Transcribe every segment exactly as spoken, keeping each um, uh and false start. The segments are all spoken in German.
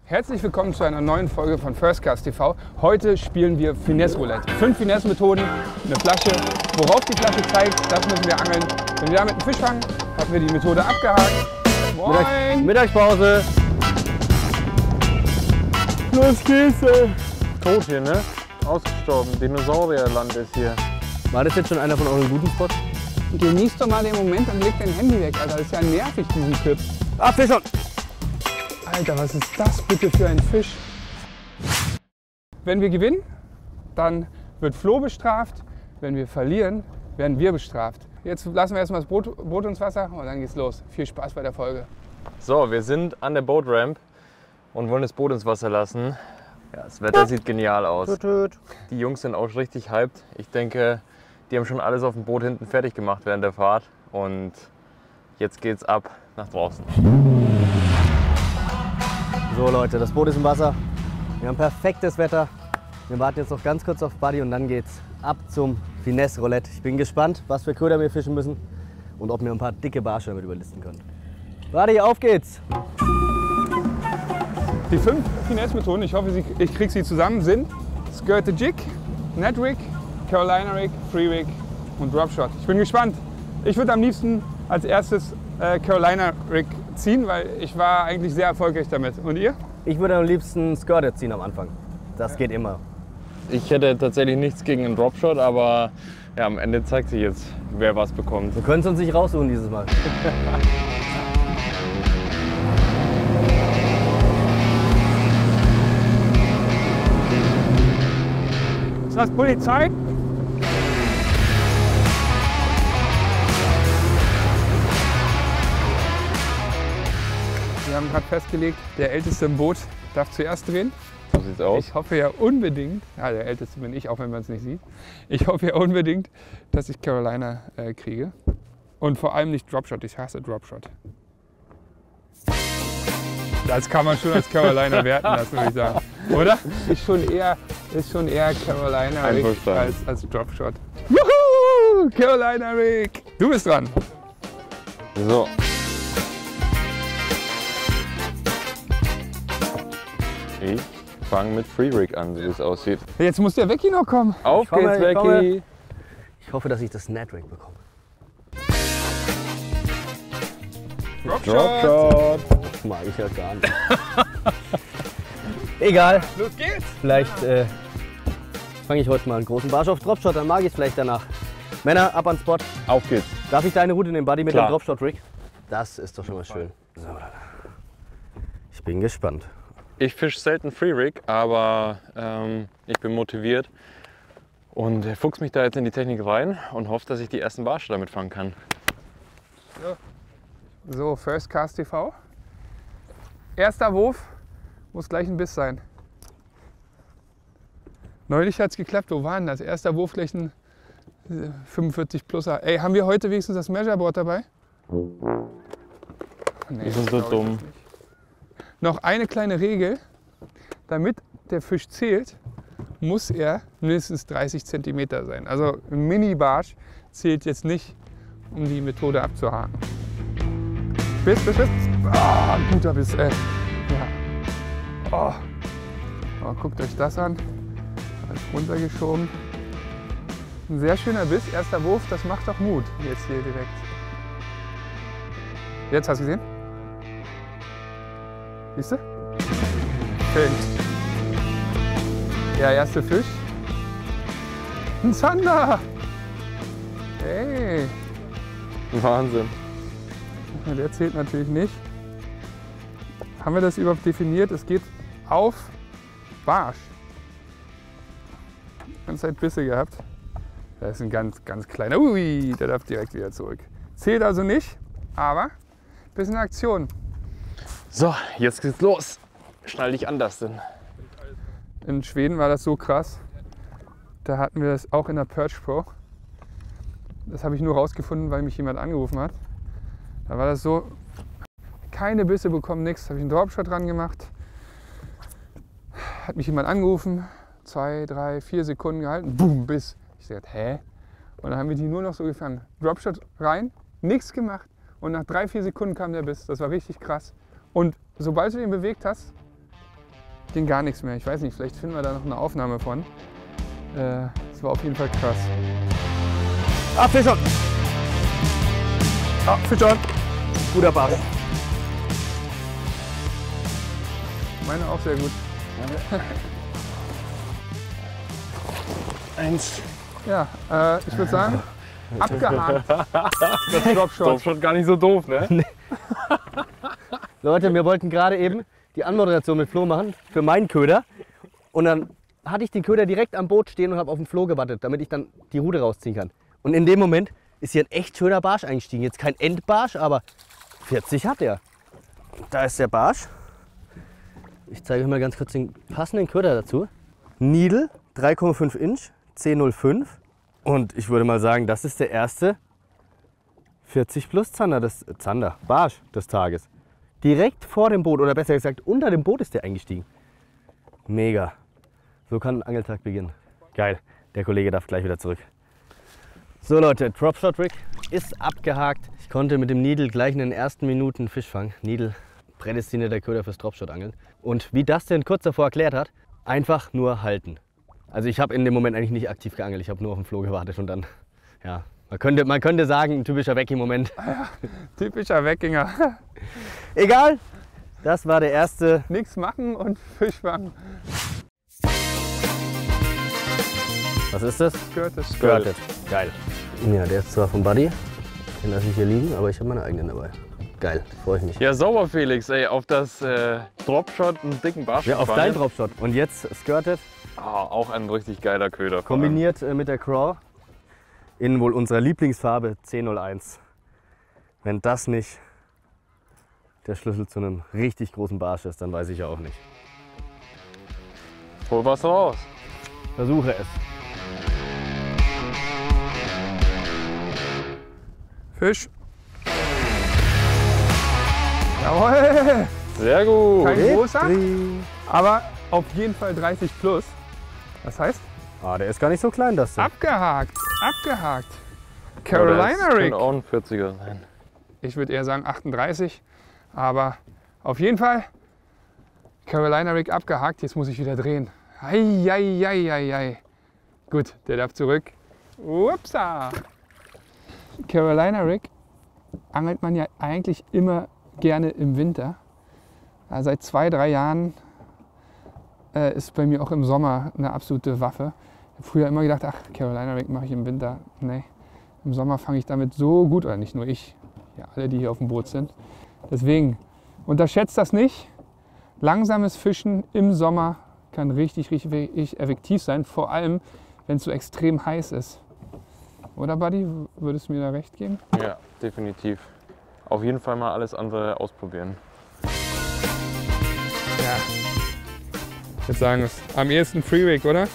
Herzlich willkommen zu einer neuen Folge von First Cast T V. Heute spielen wir Finesse Roulette. Fünf Finesse-Methoden, eine Flasche. Worauf die Flasche zeigt, das müssen wir angeln. Wenn wir damit einen Fisch fangen, haben wir die Methode abgehakt. Moin! Mittagspause! Los geht's, ey! Tot hier, ne? Ausgestorben. Dinosaurierland ist hier. War das jetzt schon einer von euren guten Spots? Genieß doch mal den Moment und leg dein Handy weg, Alter. Das ist ja nervig, diesen Clip. Ah, Fisch schon! Alter, was ist das bitte für ein Fisch? Wenn wir gewinnen, dann wird Flo bestraft. Wenn wir verlieren, werden wir bestraft. Jetzt lassen wir erstmal das Boot, Boot ins Wasser und dann geht's los. Viel Spaß bei der Folge. So, wir sind an der Boat Ramp und wollen das Boot ins Wasser lassen. Ja, das Wetter sieht genial aus. Tut, tut. Die Jungs sind auch richtig hyped. Ich denke, die haben schon alles auf dem Boot hinten fertig gemacht während der Fahrt. Und jetzt geht's ab nach draußen. So Leute, das Boot ist im Wasser. Wir haben perfektes Wetter. Wir warten jetzt noch ganz kurz auf Buddy und dann geht's ab zum Finesse Roulette. Ich bin gespannt, was für Köder wir fischen müssen und ob wir ein paar dicke Barsche damit überlisten können. Buddy, auf geht's! Die fünf Finesse-Methoden, ich hoffe, ich kriege sie zusammen, sind Skirted Jig, Net Rig, Carolina Rig, Free Rig und Drop Shot. Ich bin gespannt. Ich würde am liebsten als erstes äh, Carolina Rig ziehen, weil ich war eigentlich sehr erfolgreich damit. Und ihr? Ich würde am liebsten Skirted ziehen am Anfang. Das geht immer. Ich hätte tatsächlich nichts gegen einen Dropshot, aber ja, am Ende zeigt sich jetzt, wer was bekommt. Wir können es uns nicht raussuchen dieses Mal. Ist das Polizei? Wir haben gerade festgelegt, der Älteste im Boot darf zuerst drehen. So sieht's aus. Ich hoffe ja unbedingt, ja, der Älteste bin ich, auch wenn man es nicht sieht. Ich hoffe ja unbedingt, dass ich Carolina äh, kriege. Und vor allem nicht Dropshot, ich hasse Dropshot. Das kann man schon als Carolina werten lassen, würde ich sagen. Oder? Ist schon eher, ist schon eher Carolina Rig als, als Dropshot. Juhu! Carolina Rig! Du bist dran. So. Ich fange mit Free Rig an, wie es aussieht. Jetzt muss der Wecki noch kommen. Auf komme, geht's, ich komme. Wecki! Ich hoffe, dass ich das Net Rig bekomme. Dropshot! Dropshot! Das mag ich ja gar nicht. Egal. Los geht's! Vielleicht äh, fange ich heute mal einen großen Barsch auf Dropshot, dann mag ich es vielleicht danach. Männer, ab an Spot. Auf geht's! Darf ich deine Route nehmen, Buddy, mit Klar. dem Dropshot-Rig? Das ist doch schon mal schön. So. Ich bin gespannt. Ich fische selten Free Rig, aber ähm, ich bin motiviert und fuchs mich da jetzt in die Technik rein und hoffe, dass ich die ersten Barsche damit fangen kann. So, First Cast T V. Erster Wurf muss gleich ein Biss sein. Neulich hat es geklappt. Wo war denn das? Erster Wurf gleich ein fünfundvierzig pluser. Ey, haben wir heute wenigstens das Measureboard dabei? Nee, Die sind so dumm. Noch eine kleine Regel. Damit der Fisch zählt, muss er mindestens dreißig Zentimeter sein. Also ein Mini-Barsch zählt jetzt nicht, um die Methode abzuhaken. Biss, Biss, Biss. Ah, guter Biss, ey. Ja. Oh. Oh, guckt euch das an. Alles runtergeschoben. Ein sehr schöner Biss, erster Wurf, das macht doch Mut. Jetzt hier direkt. Jetzt hast du gesehen? Siehst du? Schön. Der erste Fisch. Ein Zander! Hey! Wahnsinn. Der zählt natürlich nicht. Haben wir das überhaupt definiert? Es geht auf Barsch. Ganz Zeit Bisse gehabt. Das ist ein ganz, ganz kleiner. Ui, der darf direkt wieder zurück. Zählt also nicht, aber bisschen Aktion. So, jetzt geht's los. Schnall dich an, Dustin. In Schweden war das so krass. Da hatten wir das auch in der Perch Pro. Das habe ich nur rausgefunden, weil mich jemand angerufen hat. Da war das so, keine Bisse bekommen, nichts. Da habe ich einen Dropshot dran gemacht. Hat mich jemand angerufen, zwei, drei, vier Sekunden gehalten, boom, Biss. Ich dachte, hä? Und dann haben wir die nur noch so gefangen. Dropshot rein, nichts gemacht. Und nach drei, vier Sekunden kam der Biss. Das war richtig krass. Und sobald du den bewegt hast, ging gar nichts mehr. Ich weiß nicht, vielleicht finden wir da noch eine Aufnahme von. Äh, das war auf jeden Fall krass. Ah, Fisch on! Ah, Fisch on! Guter Barsch. Meine auch sehr gut. Eins. Ja, äh, ich würde sagen, abgehakt. Das Dropshot. Dropshot gar nicht so doof, ne? Leute, wir wollten gerade eben die Anmoderation mit Flo machen für meinen Köder. Und dann hatte ich den Köder direkt am Boot stehen und habe auf den Flo gewartet, damit ich dann die Rute rausziehen kann. Und in dem Moment ist hier ein echt schöner Barsch eingestiegen. Jetzt kein Endbarsch, aber vierzig hat er. Da ist der Barsch. Ich zeige euch mal ganz kurz den passenden Köder dazu. Needle, drei Komma fünf Inch, C null fünf. Und ich würde mal sagen, das ist der erste vierzig plus Zander, des, Zander, Barsch des Tages. Direkt vor dem Boot, oder besser gesagt, unter dem Boot ist der eingestiegen. Mega. So kann ein Angeltag beginnen. Geil. Der Kollege darf gleich wieder zurück. So Leute, Dropshot Rig ist abgehakt. Ich konnte mit dem Needle gleich in den ersten Minuten Fisch fangen. Needle, prädestinierter Köder fürs Dropshot-Angeln. Und wie Dustin kurz davor erklärt hat, einfach nur halten. Also ich habe in dem Moment eigentlich nicht aktiv geangelt. Ich habe nur auf den Floh gewartet und dann, ja, man könnte, man könnte sagen, ein typischer Wecking-Moment. Ja, typischer Weckinger. Egal, das war der erste. Nichts machen und Fisch fangen. Was ist das? Skirted. Skirted. Geil. Ja, der ist zwar vom Buddy, den lasse ich hier liegen, aber ich habe meine eigenen dabei. Geil, freue ich mich. Ja, sauber Felix, ey, auf das äh, Dropshot einen dicken Barsch. Ja, auf deinen Dropshot. Und jetzt Skirted. Oh, auch ein richtig geiler Köder. Kombiniert äh, mit der Craw in wohl unserer Lieblingsfarbe C null eins. Wenn das nicht der Schlüssel zu einem richtig großen Barsch ist, dann weiß ich ja auch nicht. Hol was raus. Versuche es. Fisch. Jawohl! Sehr gut. Kein großer, aber auf jeden Fall dreißig plus. Das heißt, Ah, der ist gar nicht so klein, das. abgehakt, abgehakt. Carolina Rig. Könnte auch ein vierziger sein. Ich würde eher sagen achtunddreißig, aber auf jeden Fall Carolina Rig abgehakt. Jetzt muss ich wieder drehen. Eieieiei. Gut, der darf zurück. Upsa. Carolina Rig angelt man ja eigentlich immer gerne im Winter. Also seit zwei, drei Jahren äh, ist bei mir auch im Sommer eine absolute Waffe. Ich habe früher immer gedacht, ach, Carolina Rig mache ich im Winter. Nee, im Sommer fange ich damit so gut, oder nicht nur ich, ja, alle, die hier auf dem Boot sind. Deswegen, unterschätzt das nicht. Langsames Fischen im Sommer kann richtig, richtig, richtig effektiv sein, vor allem, wenn es so extrem heiß ist. Oder Buddy, würdest du mir da recht geben? Ja, definitiv. Auf jeden Fall mal alles andere ausprobieren. Ja. Ich würde sagen, es ist am ehesten Free Rig, oder?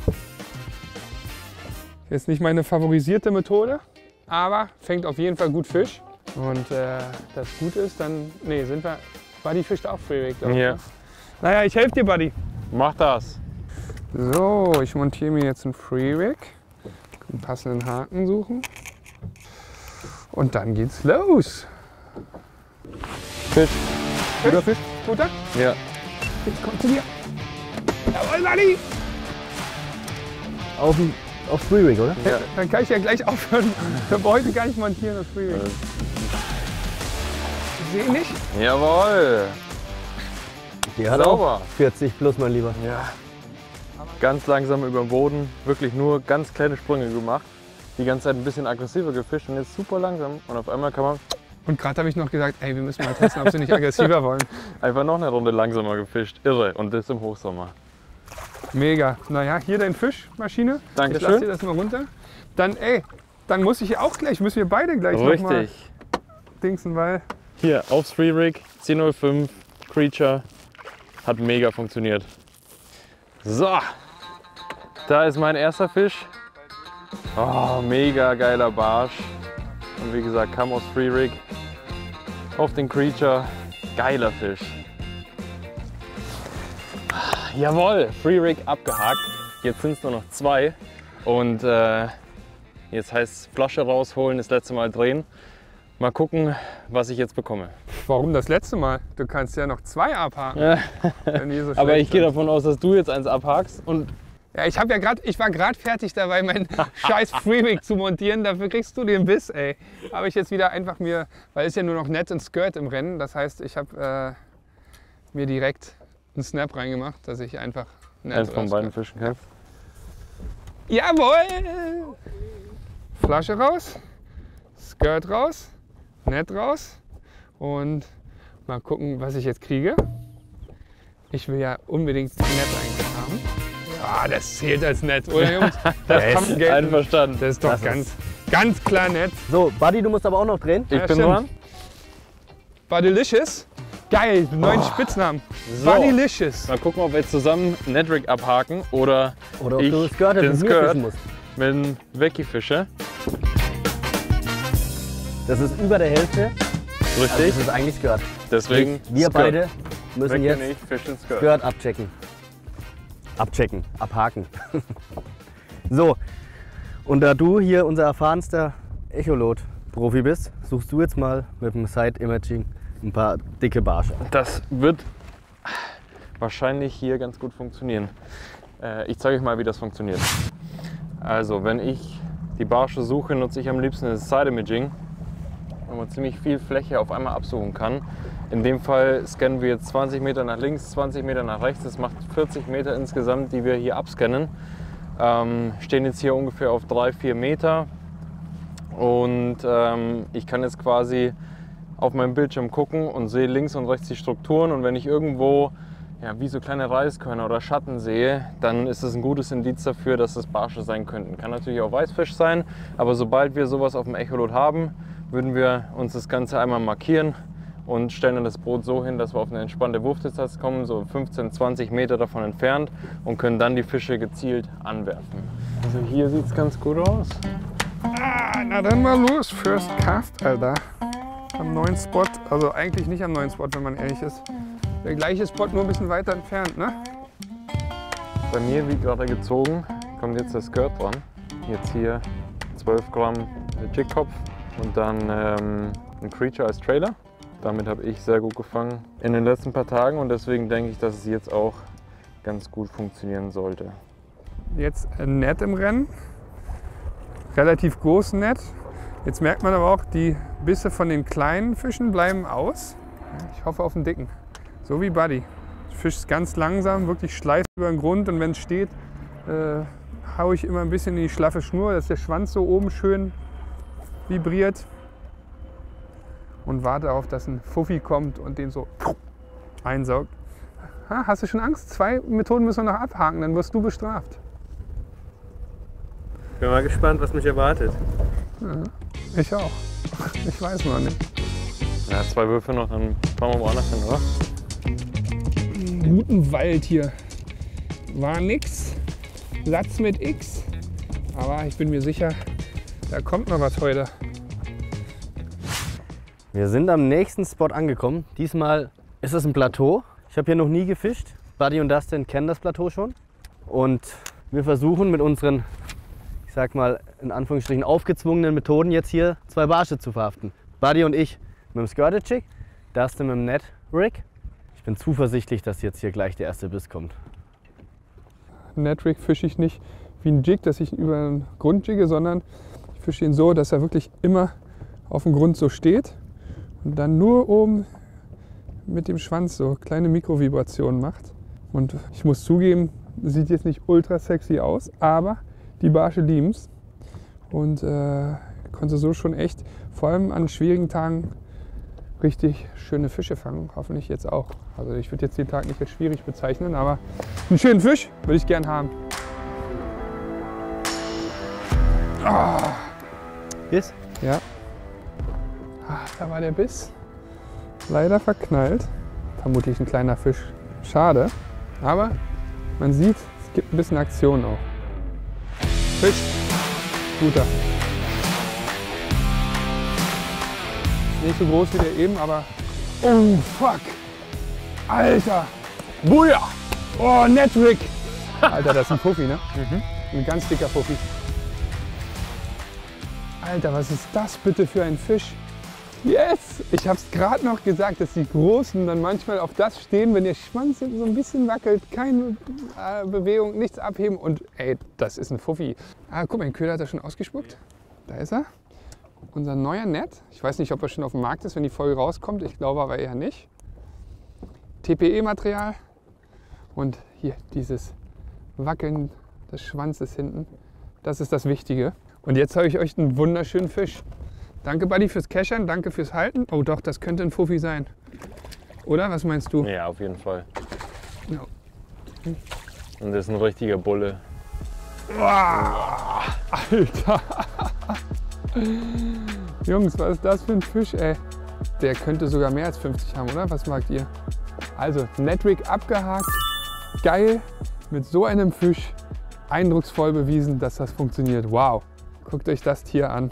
Ist nicht meine favorisierte Methode, aber fängt auf jeden Fall gut Fisch. Und äh, das Gute ist, dann, nee, sind wir, Buddy fischt auch Free Rig. Ja. Naja, ich helfe dir, Buddy. Mach das. So, ich montiere mir jetzt einen Free Rig. Einen passenden Haken suchen. Und dann geht's los. Fisch. Guter Fisch? Guter? Ja. Jetzt komm zu mir. Jawohl, Buddy! Auf, dem- auf Free Rig, oder? Ja. Dann kann ich ja gleich aufhören. Wir heute gar nicht montieren, das Free Rig. Ich sehe nicht. Jawohl. Die hat Sauber. auch vierzig plus, mein Lieber. Ja. Ganz langsam über den Boden, wirklich nur ganz kleine Sprünge gemacht. Die ganze Zeit ein bisschen aggressiver gefischt und jetzt super langsam. Und auf einmal kann man Und gerade habe ich noch gesagt, ey, wir müssen mal testen, ob sie nicht aggressiver wollen. einfach noch eine Runde langsamer gefischt. Irre. Und das im Hochsommer. Mega. Naja, hier dein Fischmaschine. Dankeschön. Ich lass dir das mal runter. Dann, ey, dann muss ich auch gleich, müssen wir beide gleich nochmal Richtig. dingsen, weil Hier aufs Free Rig, C null fünf, Creature. Hat mega funktioniert. So, da ist mein erster Fisch. Oh, mega geiler Barsch. Und wie gesagt, kam aus Free Rig auf den Creature. Geiler Fisch. Jawohl, Free Rig abgehakt. Jetzt sind es nur noch zwei. Und äh, jetzt heißt es Flasche rausholen, das letzte Mal drehen. Mal gucken, was ich jetzt bekomme. Warum das letzte Mal? Du kannst ja noch zwei abhaken. Ja. Wenn die so Aber schlecht ich gehe sind. davon aus, dass du jetzt eins abhakst und Ja, ich, hab ja grad, ich war gerade fertig dabei, meinen scheiß Freewig zu montieren. Dafür kriegst du den Biss, ey. Habe ich jetzt wieder einfach mir, weil es ja nur noch Net und Skirt im Rennen. Das heißt, ich habe äh, mir direkt einen Snap reingemacht, dass ich einfach Net eins von oder beiden Skirt. Fischen kann. Jawohl! Flasche raus, Skirt raus, Net raus und mal gucken, was ich jetzt kriege. Ich will ja unbedingt Net eigentlich haben. Ah, das zählt als Net, oder Jungs? Das Yes. kann gelten. Einverstanden. Das ist doch Das ganz, ist- ganz klar Net. So, Buddy, du musst aber auch noch drehen. Ich Ja, bin stimmt. dran. Buddelicious. Geil, neuen Spitznamen. So. Buddelicious. Mal gucken, ob wir jetzt zusammen Netrig abhaken oder, Oder ob ich du Skirt den mit mir Skirt fischen musst. mit dem Wecki fische. Das ist über der Hälfte. Also Richtig. das ist eigentlich Skirt. Deswegen Wir Skirt. beide müssen Wecki jetzt nicht, fischen Skirt. Skirt abchecken. Abchecken, abhaken. So, und da du hier unser erfahrenster Echolot-Profi bist, suchst du jetzt mal mit dem Side-Imaging ein paar dicke Barsche. Das wird wahrscheinlich hier ganz gut funktionieren. Äh, ich zeige euch mal, wie das funktioniert. Also, wenn ich die Barsche suche, nutze ich am liebsten das Side-Imaging, wo man ziemlich viel Fläche auf einmal absuchen kann. In dem Fall scannen wir jetzt zwanzig Meter nach links, zwanzig Meter nach rechts. Das macht vierzig Meter insgesamt, die wir hier abscannen. Ähm, stehen jetzt hier ungefähr auf drei, vier Meter. Und ähm, ich kann jetzt quasi auf meinem Bildschirm gucken und sehe links und rechts die Strukturen. Und wenn ich irgendwo ja, wie so kleine Reiskörner oder Schatten sehe, dann ist das ein gutes Indiz dafür, dass das Barsche sein könnten. Kann natürlich auch Weißfisch sein, aber sobald wir sowas auf dem Echolot haben, würden wir uns das Ganze einmal markieren und stellen dann das Boot so hin, dass wir auf eine entspannte Wurfdistanz kommen, so fünfzehn, zwanzig Meter davon entfernt und können dann die Fische gezielt anwerfen. Also hier sieht es ganz gut aus. Ah, na dann mal los. First Cast, Alter. Am neuen Spot. Also eigentlich nicht am neuen Spot, wenn man ehrlich ist. Der gleiche Spot, nur ein bisschen weiter entfernt, ne? Bei mir, wie gerade gezogen, kommt jetzt der Skirt dran. Jetzt hier zwölf Gramm Jigkopf und dann ähm, ein Creature als Trailer. Damit habe ich sehr gut gefangen in den letzten paar Tagen und deswegen denke ich, dass es jetzt auch ganz gut funktionieren sollte. Jetzt ein Net im Rennen. Relativ groß Net. Jetzt merkt man aber auch, die Bisse von den kleinen Fischen bleiben aus. Ich hoffe auf den dicken. So wie Buddy. Fischt ganz langsam, wirklich schleift über den Grund und wenn es steht, äh, haue ich immer ein bisschen in die schlaffe Schnur, dass der Schwanz so oben schön vibriert. Und warte darauf, dass ein Fuffi kommt und den so einsaugt. Ha, hast du schon Angst? Zwei Methoden müssen wir noch abhaken, dann wirst du bestraft. Bin mal gespannt, was mich erwartet. Ja, ich auch. Ich weiß noch nicht. Ja, zwei Würfe noch, dann fahren wir woanders hin, oder? Guten Wald hier. War nix. Satz mit X. Aber ich bin mir sicher, da kommt noch was heute. Wir sind am nächsten Spot angekommen. Diesmal ist es ein Plateau. Ich habe hier noch nie gefischt. Buddy und Dustin kennen das Plateau schon. Und wir versuchen mit unseren, ich sag mal in Anführungsstrichen, aufgezwungenen Methoden jetzt hier zwei Barsche zu verhaften. Buddy und ich mit dem Skirted Jig, Dustin mit dem Net Rig. Ich bin zuversichtlich, dass jetzt hier gleich der erste Biss kommt. Netrig fische ich nicht wie ein Jig, dass ich über den Grund jigge, sondern ich fische ihn so, dass er wirklich immer auf dem Grund so steht und dann nur oben mit dem Schwanz so kleine Mikrovibrationen macht. Und ich muss zugeben, sieht jetzt nicht ultra sexy aus, aber die Barsche lieben es. Und äh, konnte so schon echt, vor allem an schwierigen Tagen, richtig schöne Fische fangen. Hoffentlich jetzt auch. Also ich würde jetzt den Tag nicht als schwierig bezeichnen, aber einen schönen Fisch würde ich gern haben. Ah, Biss? ja. Ah, da war der Biss. Leider verknallt. Vermutlich ein kleiner Fisch. Schade. Aber man sieht, es gibt ein bisschen Aktion auch. Fisch. Guter. Nicht so groß wie der eben, aber... Oh, fuck! Alter! Buja! Oh, Netrig! Alter, das ist ein Puffi, ne? Mhm. Ein ganz dicker Puffi. Alter, was ist das bitte für ein Fisch? Yes! Ich habe es gerade noch gesagt, dass die Großen dann manchmal auf das stehen, wenn der Schwanz so ein bisschen wackelt, keine äh, Bewegung, nichts abheben und ey, das ist ein Fuffi. Ah, guck mal, den Köder hat er schon ausgespuckt. Da ist er. Unser neuer Net. Ich weiß nicht, ob er schon auf dem Markt ist, wenn die Folge rauskommt. Ich glaube aber eher nicht. T P E-Material und hier dieses Wackeln des Schwanzes hinten. Das ist das Wichtige. Und jetzt habe ich euch einen wunderschönen Fisch. Danke, Buddy, fürs Keschern, danke fürs Halten. Oh doch, das könnte ein Fuffi sein. Oder? Was meinst du? Ja, auf jeden Fall. Ja. Und das ist ein richtiger Bulle. Wow, Alter! Jungs, was ist das für ein Fisch, ey? Der könnte sogar mehr als fünfzig haben, oder? Was sagt ihr? Also, Netrig abgehakt. Geil, mit so einem Fisch eindrucksvoll bewiesen, dass das funktioniert. Wow, guckt euch das Tier an.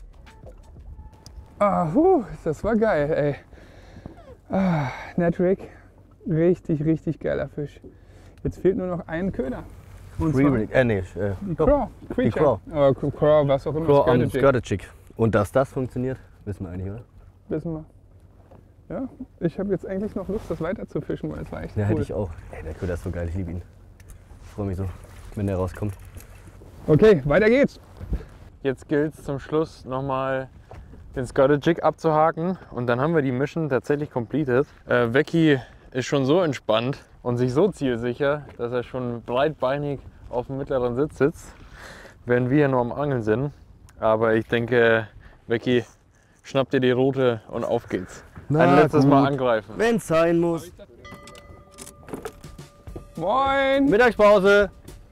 Ah, huh, das war geil, ey. Ah, Netrig, richtig, richtig geiler Fisch. Jetzt fehlt nur noch ein Köder. Und Free Rig, äh, nee, äh, die Craw, die Creature. Aber Craw, was auch immer. Craw on Skirted Jig. Skirted Jig. Und dass das funktioniert, wissen wir eigentlich, oder? Wissen wir. Ja, ich habe jetzt eigentlich noch Lust, das weiter zu fischen, weil es war echt Ja, cool. hätte ich auch. Ey, der Köder ist so geil, ich liebe ihn. Ich freue mich so, wenn der rauskommt. Okay, weiter geht's. Jetzt gilt es zum Schluss nochmal den Skirted Jig abzuhaken und dann haben wir die Mission tatsächlich completed. Äh, Vecchi ist schon so entspannt und sich so zielsicher, dass er schon breitbeinig auf dem mittleren Sitz sitzt, während wir hier nur am Angeln sind. Aber ich denke, Vecchi, schnapp dir die Rute und auf geht's. Na Ein letztes gut. Mal angreifen. Wenn's sein muss. Moin! Mittagspause.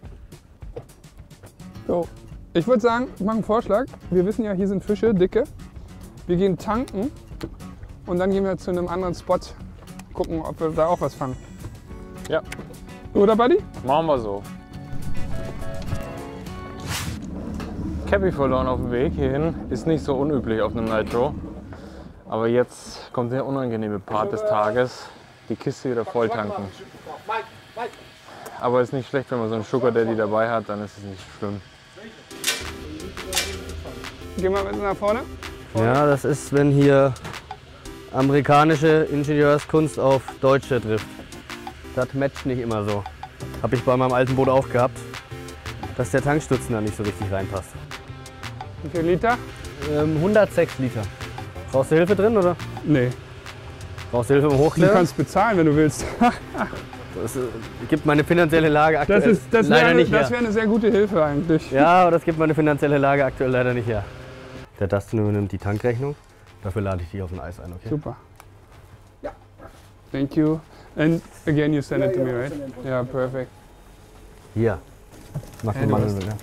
So, ich würde sagen, ich mache einen Vorschlag. Wir wissen ja, hier sind Fische, dicke. Wir gehen tanken und dann gehen wir zu einem anderen Spot, gucken, ob wir da auch was fangen. Ja, Oder, Buddy? machen wir so. Cappy verloren auf dem Weg hierhin. Ist nicht so unüblich auf einem Nitro. Aber jetzt kommt der unangenehme Part des Tages. Die Kiste wieder voll tanken. Aber ist nicht schlecht, wenn man so einen Sugar Daddy dabei hat, dann ist es nicht schlimm. Gehen wir bitte nach vorne. Ja, das ist, wenn hier amerikanische Ingenieurskunst auf deutsche trifft. Das matcht nicht immer so. Habe ich bei meinem alten Boot auch gehabt, dass der Tankstutzen da nicht so richtig reinpasst. Wie viel Liter? Ähm, hundertsechs Liter. Brauchst du Hilfe drin oder? Nee. Brauchst du Hilfe beim Du Hochklären? kannst bezahlen, wenn du willst. Das äh, gibt meine finanzielle Lage aktuell Das, ist, das wäre leider eine, nicht das her. wär eine sehr gute Hilfe eigentlich. Ja, aber das gibt meine finanzielle Lage aktuell leider nicht her. Der Dustin übernimmt die Tankrechnung. Dafür lade ich dich auf ein Eis ein, okay? Super. Ja. Thank you. And again, you send it to me, right? Ja, perfect. Hier. Mach Hey, den du Mann. hast- Ja.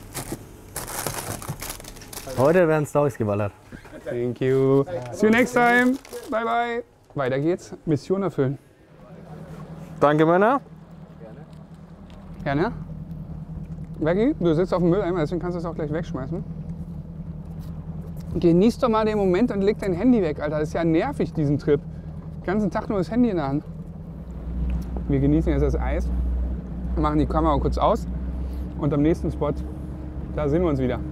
Heute werden Storys geballert. Thank you. See you next time. Bye, bye. Weiter geht's. Mission erfüllen. Danke, Männer. Gerne. Vecchi, du sitzt auf dem Mülleimer, deswegen kannst du es auch gleich wegschmeißen. Genieß doch mal den Moment und leg dein Handy weg, Alter. Das ist ja nervig, diesen Trip. Den ganzen Tag nur das Handy in der Hand. Wir genießen jetzt das Eis, machen die Kamera kurz aus und am nächsten Spot, da sehen wir uns wieder.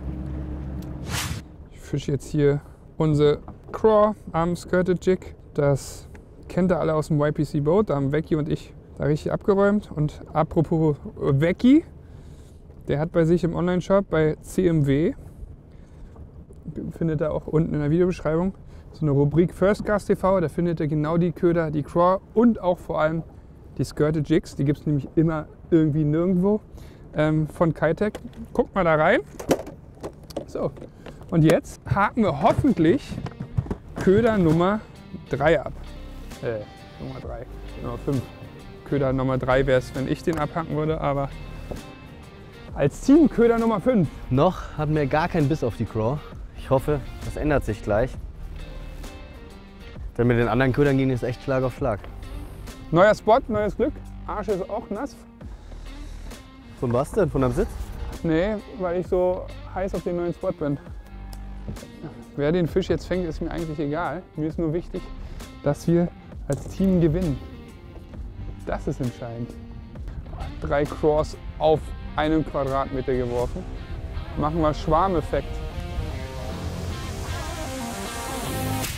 Ich fische jetzt hier unsere Craw am Skirted Jig. Das kennt ihr alle aus dem Y P C Boat. Da haben Vecchi und ich da richtig abgeräumt. Und apropos Vecchi, der hat bei sich im Online-Shop bei C M W, findet ihr auch unten in der Videobeschreibung, so eine Rubrik First Cast T V. Da findet ihr genau die Köder, die Craw und auch vor allem die Skirted Jigs. Die gibt es nämlich immer irgendwie nirgendwo ähm, von Keitech. Guckt mal da rein. So, und jetzt haken wir hoffentlich Köder Nummer drei ab. Äh, Nummer drei, Nummer fünf. Köder Nummer drei wäre es, wenn ich den abhaken würde, aber als Team Köder Nummer fünf. Noch hatten wir gar keinen Biss auf die Craw. Ich hoffe, das ändert sich gleich. Denn mit den anderen Ködern ging es echt Schlag auf Schlag. Neuer Spot, neues Glück. Arsch ist auch nass. Von was denn? Von am Sitz? Nee, weil ich so heiß auf den neuen Spot bin. Wer den Fisch jetzt fängt, ist mir eigentlich egal. Mir ist nur wichtig, dass wir als Team gewinnen. Das ist entscheidend. Drei Craws auf einen Quadratmeter geworfen. Machen wir Schwarmeffekt.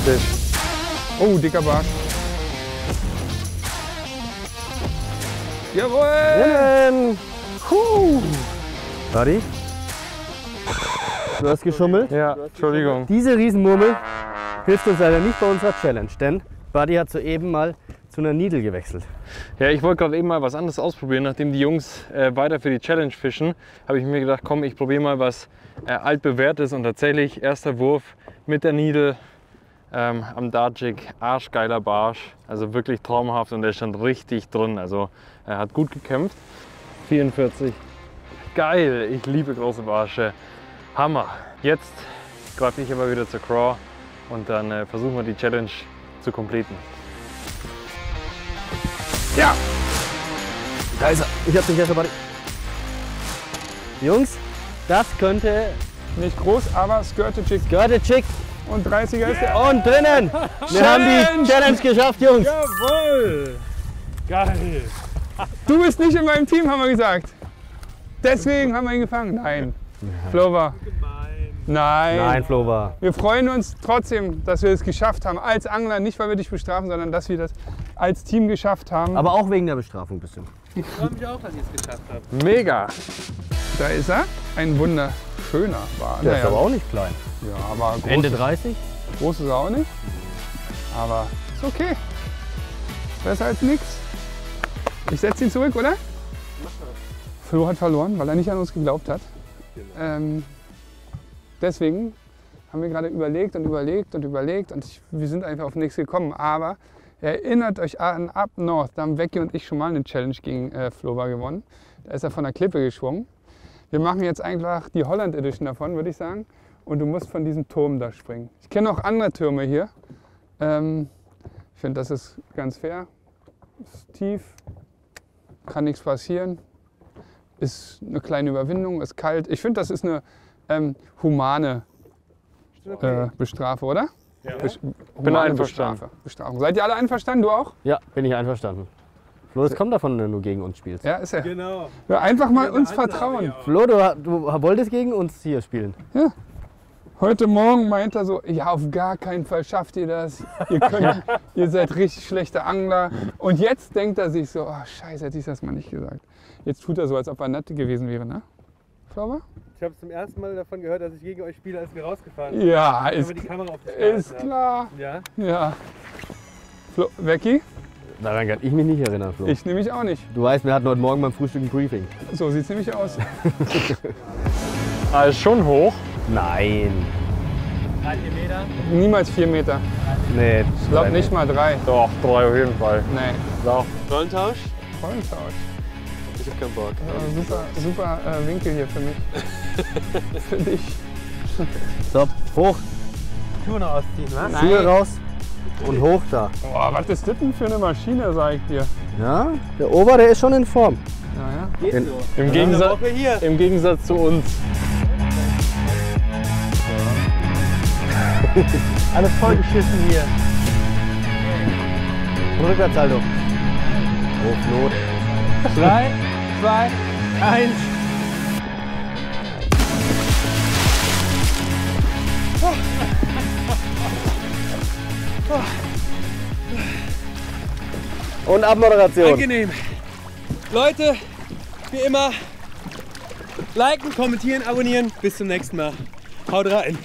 Fisch. Oh, dicker Barsch. Jawohl! Drinnen! Huh. Buddy? Du hast geschummelt. Ja, Entschuldigung. Diese Riesenmurmel hilft uns leider nicht bei unserer Challenge, denn Buddy hat soeben mal zu einer Needle gewechselt. Ja, ich wollte gerade eben mal was anderes ausprobieren. Nachdem die Jungs äh, weiter für die Challenge fischen, habe ich mir gedacht, komm, ich probiere mal was äh, altbewährtes. Und tatsächlich, erster Wurf mit der Needle ähm, am Dart-Jig, arschgeiler Barsch. Also wirklich traumhaft und der stand richtig drin. Also er hat gut gekämpft. vierundvierzig. Geil, ich liebe große Barsche. Hammer. Jetzt greife ich aber wieder zur Craw und dann äh, versuchen wir die Challenge zu completen. Ja! Da ist er. Ich hab dich ja schon, Buddy. Jungs, das könnte Nicht groß, aber Skirted Jig. Skirted Jig Und dreißiger ist der. und drinnen. Wir haben die Challenge geschafft, Jungs. Jawohl! Geil! Du bist nicht in meinem Team, haben wir gesagt. Deswegen haben wir ihn gefangen. Nein. Flover. Nein. Nein, Flover. Wir freuen uns trotzdem, dass wir es geschafft haben. Als Angler, nicht weil wir dich bestrafen, sondern dass wir das als Team geschafft haben. Aber auch wegen der Bestrafung bestimmt. Ich freue mich auch, dass ich es geschafft habe. Mega! Da ist er. Ein wunderschöner Bar. Der ist aber auch nicht klein. Ja, aber groß, Ende dreißig? groß ist er auch nicht. Aber ist okay. Besser als nichts. Ich setze ihn zurück, oder? Flo hat verloren, weil er nicht an uns geglaubt hat. Ähm, deswegen haben wir gerade überlegt und überlegt und überlegt und ich, wir sind einfach auf nichts gekommen. Aber erinnert euch an Up North, da haben Becky und ich schon mal eine Challenge gegen äh, Flover gewonnen. Da ist er von der Klippe geschwungen. Wir machen jetzt einfach die Holland Edition davon, würde ich sagen. Und du musst von diesem Turm da springen. Ich kenne auch andere Türme hier. Ähm, ich finde, das ist ganz fair. Ist tief, kann nichts passieren. Ist eine kleine Überwindung, ist kalt. Ich finde, das ist eine ähm, humane äh, Bestrafe, oder? Ja. Bes Bin einverstanden. Bestrafe. Bestrafung. Seid ihr alle einverstanden? Du auch? Ja, bin ich einverstanden. Flo, es kommt davon, wenn du gegen uns spielst. Ja, ist er. Genau. Ja, einfach mal Ja, uns Ansage, vertrauen. ja. Flo, du, du wolltest gegen uns hier spielen. Ja. Heute Morgen meint er so, ja, auf gar keinen Fall schafft ihr das. Ihr, könnt, ihr seid richtig schlechte Angler. Und jetzt denkt er sich so, oh, scheiße, hätte ich das mal nicht gesagt. Jetzt tut er so, als ob er nett gewesen wäre, ne? Flower? Ich habe zum ersten Mal davon gehört, dass ich gegen euch spiele, als wir rausgefahren sind. Ja, Wenn ist, wir die Kamera auf dich ist gehalten klar. haben. Ja? Ja. Flo, Becky? Daran kann ich mich nicht erinnern, Flo. Ich nämlich auch nicht. Du weißt, wir hatten heute Morgen beim Frühstück ein Briefing. So sieht es nämlich aus. Ah, ist schon hoch. Nein. drei, vier Meter. Niemals vier Meter. Nee. Ich glaube nicht mal drei. Doch, drei auf jeden Fall. Nee. So. Rollentausch? Rollentausch. Ich hab keinen Bock. Ja, super super äh, Winkel hier für mich. Für dich. So, hoch, Schuhe noch ausziehen, was? Schuhe raus und hoch da. Boah, was ist das denn für eine Maschine, sag ich dir. Ja, der Ober, der ist schon in Form. Naja. Geht Den- so. Im, Eine Gegensatz, Woche hier. Im Gegensatz zu uns. Alles vollgeschissen hier. Rückwärtshaltung. Hoch, Not. drei, zwei, eins. Und Abmoderation. Angenehm. Leute, wie immer, liken, kommentieren, abonnieren. Bis zum nächsten Mal. Haut rein.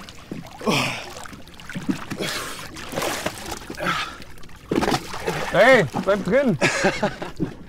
Hey, bleib drin.